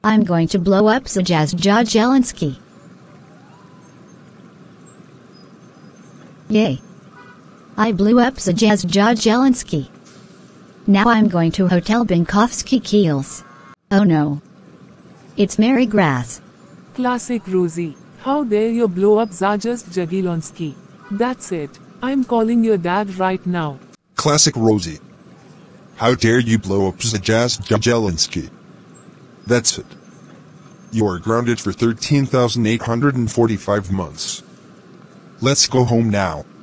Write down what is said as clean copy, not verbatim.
I'm going to blow up Zajazd Jagielloński. Yay! I blew up Zajazd Jagielloński. Now I'm going to Hotel Binkowski Kiels. Oh no. It's Mary Grass. Classic Rosie. How dare you blow up Zajazd Jagielloński? That's it. I'm calling your dad right now. Classic Rosie. How dare you blow up Zajazd Jagielloński? That's it. You are grounded for 13,845 months. Let's go home now.